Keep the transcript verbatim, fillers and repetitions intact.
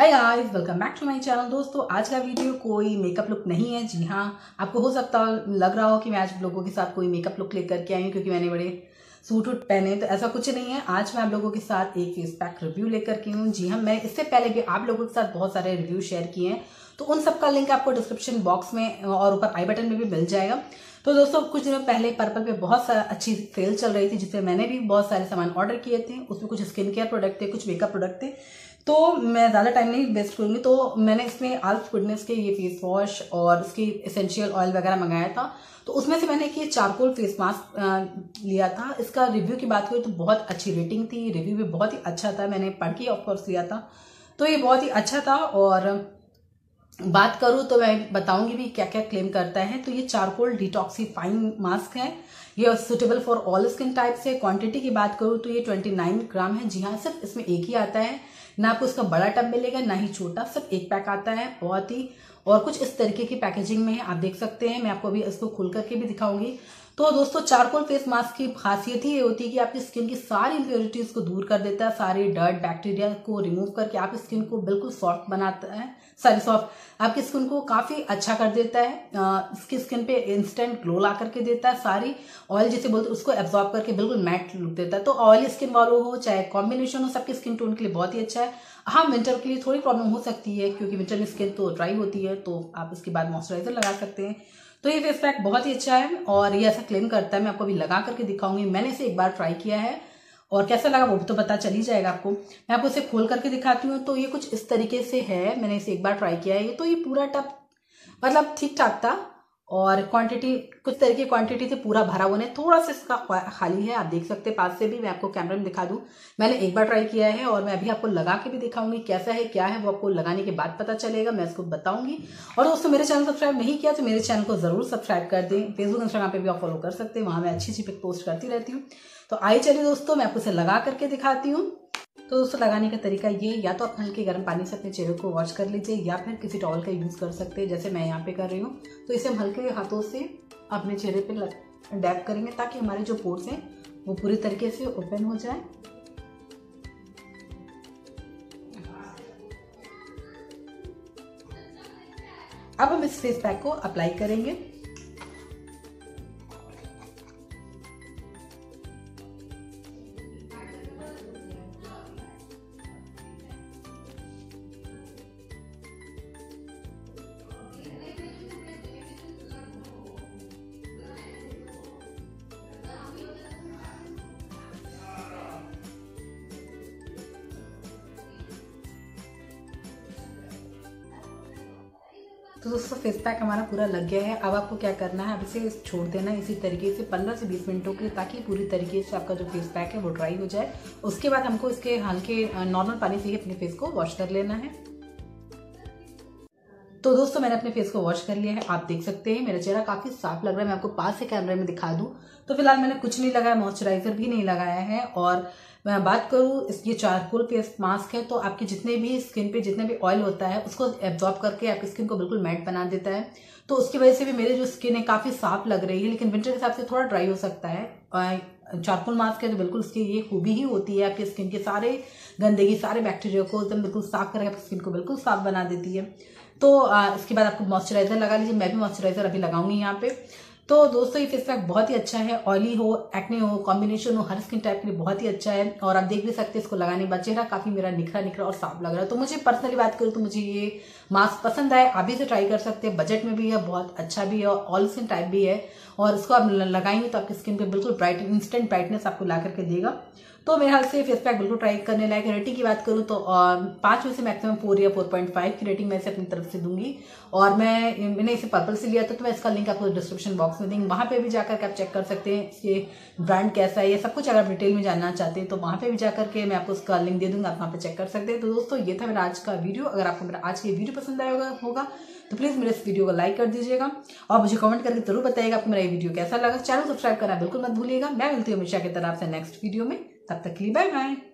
Hi guys, welcome back to my channel. दोस्तों, आज का वीडियो कोई मेकअप लुक नहीं है। जी हाँ, आपको हो सकता लग रहा हो कि मैं आज लोगों के साथ कोई मेकअप लुक लेकर के आई हूँ क्योंकि मैंने बड़े सूट वूट पहने, तो ऐसा कुछ नहीं है। आज मैं आप लोगों के साथ एक फेस पैक रिव्यू लेकर के हूँ। जी हाँ, मैं इससे पहले भी आप लोगों के साथ बहुत सारे रिव्यू शेयर किए हैं, तो उन सबका लिंक आपको डिस्क्रिप्शन बॉक्स में और ऊपर आई बटन में भी मिल जाएगा। तो दोस्तों, कुछ दिनों पहले पर्पल पे बहुत सारा अच्छी सेल चल रही थी, जिससे मैंने भी बहुत सारे सामान ऑर्डर किए थे। उसमें कुछ स्किन केयर प्रोडक्ट थे, कुछ मेकअप प्रोडक्ट थे, तो मैं ज़्यादा टाइम नहीं वेस्ट करूंगी। तो मैंने इसमें आल्फ गुडनेस के ये फेस वॉश और उसकी एसेंशियल ऑयल वगैरह मंगाया था। तो उसमें से मैंने एक ये चारकोल फेस मास्क लिया था। इसका रिव्यू की बात करूँ तो बहुत अच्छी रेटिंग थी, रिव्यू भी बहुत ही अच्छा था। मैंने पढ़ के ऑफकोर्स लिया था, तो ये बहुत ही अच्छा था। और बात करूँ तो मैं बताऊंगी भी क्या क्या क्लेम करता है। तो ये चारकोल डिटॉक्सीफाइंग मास्क है, ये suitable for all skin type से। क्वांटिटी की बात करूँ तो ये उनतीस ग्राम है। जी हाँ, सिर्फ इसमें एक ही आता है, ना आपको इसका बड़ा टब मिलेगा ना ही छोटा, सिर्फ एक पैक आता है। बहुत ही और कुछ इस तरीके की पैकेजिंग में है, आप देख सकते हैं। मैं आपको अभी इसको खोल करके भी दिखाऊंगी। तो दोस्तों, चारकोल फेस मास्क की खासियत ही ये होती है कि आपकी स्किन की सारी इंप्योरिटीज को दूर कर देता है, सारी डर्ट बैक्टीरिया को रिमूव करके आपकी स्किन को बिल्कुल सॉफ्ट बनाता है। सॉरी सॉफ्ट आपकी स्किन को काफी अच्छा कर देता है। इसकी स्किन पे इंस्टेंट ग्लो ला करके देता है। सारी ऑयल जिसे बोलते हैं उसको एब्जॉर्ब करके बिल्कुल मैट लुक देता है। तो ऑयली स्किन वालों हो चाहे कॉम्बिनेशन हो, सबकी स्किन टोन के लिए बहुत ही अच्छा है। हाँ, विंटर के लिए थोड़ी प्रॉब्लम हो सकती है क्योंकि विंटर में स्किन तो ड्राई होती है, तो आप इसके बाद मॉइस्चराइजर लगा सकते हैं। तो ये फेस पैक बहुत ही अच्छा है और ये ऐसा क्लेम करता है। मैं आपको अभी लगा करके दिखाऊंगी। मैंने इसे एक बार ट्राई किया है और कैसा लगा वो भी तो पता चल ही जाएगा आपको। मैं आपको इसे खोल करके दिखाती हूँ। तो ये कुछ इस तरीके से है, मैंने इसे एक बार ट्राई किया है। ये तो ये पूरा टब मतलब ठीक ठाक था और क्वांटिटी कुछ तरह की क्वांटिटी से पूरा भरा हुआ नहीं, थोड़ा सा इसका खाली है। आप देख सकते हैं पास से भी, मैं आपको कैमरे में दिखा दूं। मैंने एक बार ट्राई किया है और मैं अभी आपको लगा के भी दिखाऊंगी कैसा है क्या है, वो आपको लगाने के बाद पता चलेगा, मैं इसको बताऊंगी। और दोस्तों, मेरे चैनल सब्सक्राइब नहीं किया तो मेरे चैनल को जरूर सब्सक्राइब कर दें। फेसबुक इंस्टाग्राम पे भी आप फॉलो कर सकते हैं, वहां मैं अच्छी अच्छी पिक पोस्ट करती रहती हूँ। तो आइए चलिए दोस्तों, मैं आपको इसे लगा करके दिखाती हूँ। तो दोस्तों, लगाने का तरीका ये, या तो आप हल्के गर्म पानी से अपने चेहरे को वॉश कर लीजिए या फिर किसी टॉवल का यूज कर सकते हैं, जैसे मैं यहाँ पे कर रही हूँ। तो इसे हम हल्के हाथों से अपने चेहरे पे डैप करेंगे ताकि हमारे जो पोर्स हैं वो पूरी तरीके से ओपन हो जाए। अब हम इस फेस पैक को अप्लाई करेंगे। तो दोस्तों, फेस पैक हमारा पूरा लग गया है। अब आपको क्या करना है, अब इसे छोड़ देना है इसी तरीके से पंद्रह से बीस मिनटों के लिए, ताकि पूरी तरीके से आपका जो फेस पैक है वो ड्राई हो जाए। उसके बाद हमको इसके हल्के नॉर्मल पानी से ही अपने फेस को वॉश कर लेना है। तो दोस्तों, मैंने अपने फेस को वॉश कर लिया है। आप देख सकते हैं मेरा चेहरा काफी साफ लग रहा है। मैं आपको पास से कैमरे में दिखा दूं तो फिलहाल मैंने कुछ नहीं लगाया, मॉइस्चराइजर भी नहीं लगाया है। और मैं बात करूं, इस ये चारकोल फेस मास्क है तो आपके जितने भी स्किन पे जितने भी ऑयल होता है उसको एब्जॉर्ब करके आपकी स्किन को बिल्कुल मैट बना देता है। तो उसकी वजह से भी मेरी जो स्किन है काफी साफ लग रही है, लेकिन विंटर के हिसाब से थोड़ा ड्राई हो सकता है। चारकोल मास्क है तो बिल्कुल उसकी ये खूबी ही होती है, आपकी स्किन के सारे गंदगी सारे बैक्टीरिया को एकदम बिल्कुल साफ करके आपकी स्किन को बिल्कुल साफ बना देती है। तो आ, इसके बाद आपको मॉइस्चराइजर लगा लीजिए। मैं भी मॉइस्चराइजर अभी लगाऊंगी यहाँ पे। तो दोस्तों, ये फेस पैक बहुत ही अच्छा है। ऑयली हो, एक्ने हो, कॉम्बिनेशन हो, हर स्किन टाइप के लिए बहुत ही अच्छा है। और आप देख भी सकते हैं इसको लगाने के बाद चेहरा काफी मेरा निखरा निखरा और साफ लग रहा है। तो मुझे पर्सनली बात करूँ तो मुझे ये मास्क पसंद आए। आप भी इसे ट्राई कर सकते हैं, बजट में भी है, बहुत अच्छा भी है और ऑल स्किन टाइप भी है। और इसको आप लगाएंगे तो आपकी स्किन पे बिल्कुल ब्राइट इंस्टेंट ब्राइटनेस आपको ला करके देगा। तो मेरे ख्याल से फेस पैक बिल्कुल ट्राई करने लायक है। रेटिंग की बात करूँ तो पांच में से मैक्सिमम फोर या फोर पॉइंट फाइव की रेटिंग मैं इसे अपनी तरफ से दूंगी। और मैं मैंने इसे पर्पल से लिया था, तो मैं इसका लिंक आपको डिस्क्रिप्शन बॉक्स में देंगे, वहां पे भी जाकर आप चेक कर सकते हैं इसके ब्रांड कैसा है, ये सब कुछ अगर डिटेल में जानना चाहते हैं तो वहां पे भी जाकर के मैं आपको उसका लिंक दे दूंगा, आप वहां पे चेक कर सकते हैं। तो दोस्तों, ये था मेरा आज का वीडियो। अगर आपको मेरा आज की वीडियो पसंद आया होगा तो प्लीज मेरे इस वीडियो को लाइक कर दीजिएगा और मुझे कमेंट करके जरूर बताइएगा आपको मेरा ये वीडियो कैसा लगा। चैनल सब्सक्राइब करना बिल्कुल मत भूलिएगा। मैं मिलती हूँ हमेशा की तरह आपसे नेक्स्ट वीडियो में, तब तक के लिए बाय बाय।